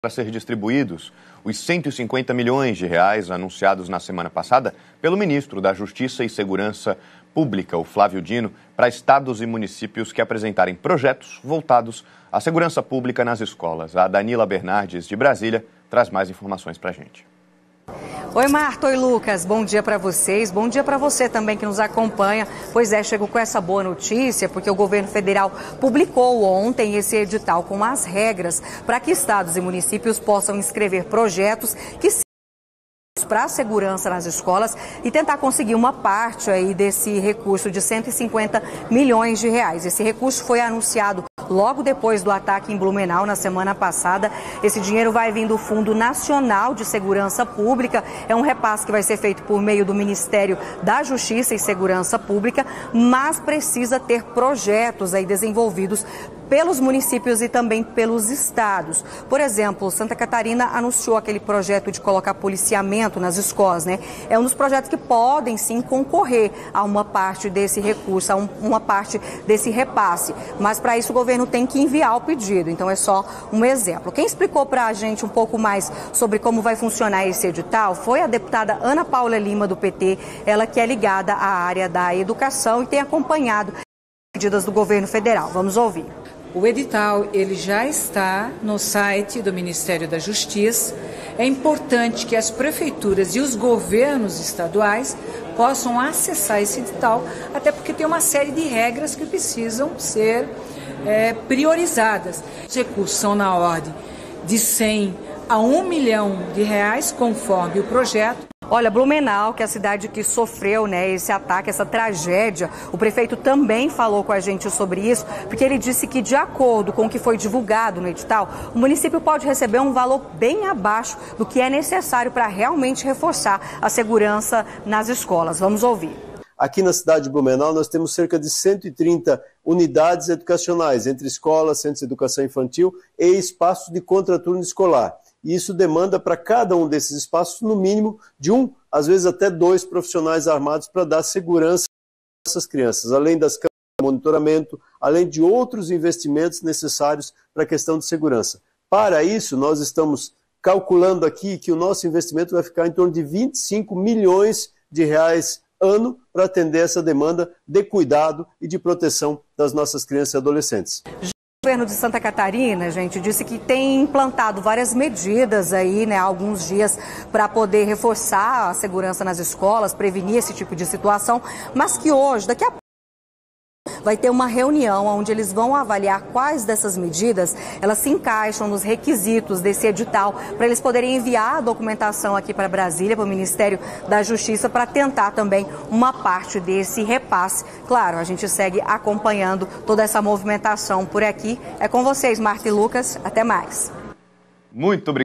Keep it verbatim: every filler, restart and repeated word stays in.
Para ser distribuídos os cento e cinquenta milhões de reais anunciados na semana passada pelo ministro da Justiça e Segurança Pública, o Flávio Dino, para estados e municípios que apresentarem projetos voltados à segurança pública nas escolas. A Danila Bernardes, de Brasília, traz mais informações para a gente. Oi, Marta. Oi, Lucas. Bom dia para vocês. Bom dia para você também que nos acompanha. Pois é, chego com essa boa notícia, porque o governo federal publicou ontem esse edital com as regras para que estados e municípios possam inscrever projetos que para a segurança nas escolas e tentar conseguir uma parte aí desse recurso de cento e cinquenta milhões de reais. Esse recurso foi anunciado logo depois do ataque em Blumenau na semana passada. Esse dinheiro vai vir do Fundo Nacional de Segurança Pública. É um repasse que vai ser feito por meio do Ministério da Justiça e Segurança Pública, mas precisa ter projetos aí desenvolvidos pelos municípios e também pelos estados. Por exemplo, Santa Catarina anunciou aquele projeto de colocar policiamento nas escolas, né? É um dos projetos que podem sim concorrer a uma parte desse recurso, a um, uma parte desse repasse. Mas para isso o governo tem que enviar o pedido, então é só um exemplo. Quem explicou para a gente um pouco mais sobre como vai funcionar esse edital foi a deputada Ana Paula Lima, do P T, ela que é ligada à área da educação e tem acompanhado as medidas do governo federal. Vamos ouvir. O edital ele já está no site do Ministério da Justiça. É importante que as prefeituras e os governos estaduais possam acessar esse edital, até porque tem uma série de regras que precisam ser é, priorizadas. Os recursos são na ordem de cem a um milhão de reais, conforme o projeto. Olha, Blumenau, que é a cidade que sofreu, né, esse ataque, essa tragédia, o prefeito também falou com a gente sobre isso, porque ele disse que, de acordo com o que foi divulgado no edital, o município pode receber um valor bem abaixo do que é necessário para realmente reforçar a segurança nas escolas. Vamos ouvir. Aqui na cidade de Blumenau, nós temos cerca de cento e trinta unidades educacionais, entre escolas, centros de educação infantil e espaços de contraturno escolar. E isso demanda para cada um desses espaços, no mínimo, de um, às vezes até dois profissionais armados para dar segurança a essas crianças, além das câmeras de monitoramento, além de outros investimentos necessários para a questão de segurança. Para isso, nós estamos calculando aqui que o nosso investimento vai ficar em torno de vinte e cinco milhões de reais ano para atender essa demanda de cuidado e de proteção das nossas crianças e adolescentes. O governo de Santa Catarina, gente, disse que tem implantado várias medidas aí, né, há alguns dias para poder reforçar a segurança nas escolas, prevenir esse tipo de situação, mas que hoje, daqui a pouco, vai ter uma reunião onde eles vão avaliar quais dessas medidas elas se encaixam nos requisitos desse edital para eles poderem enviar a documentação aqui para Brasília, para o Ministério da Justiça, para tentar também uma parte desse repasse. Claro, a gente segue acompanhando toda essa movimentação por aqui. É com vocês, Marta e Lucas. Até mais. Muito obrigado.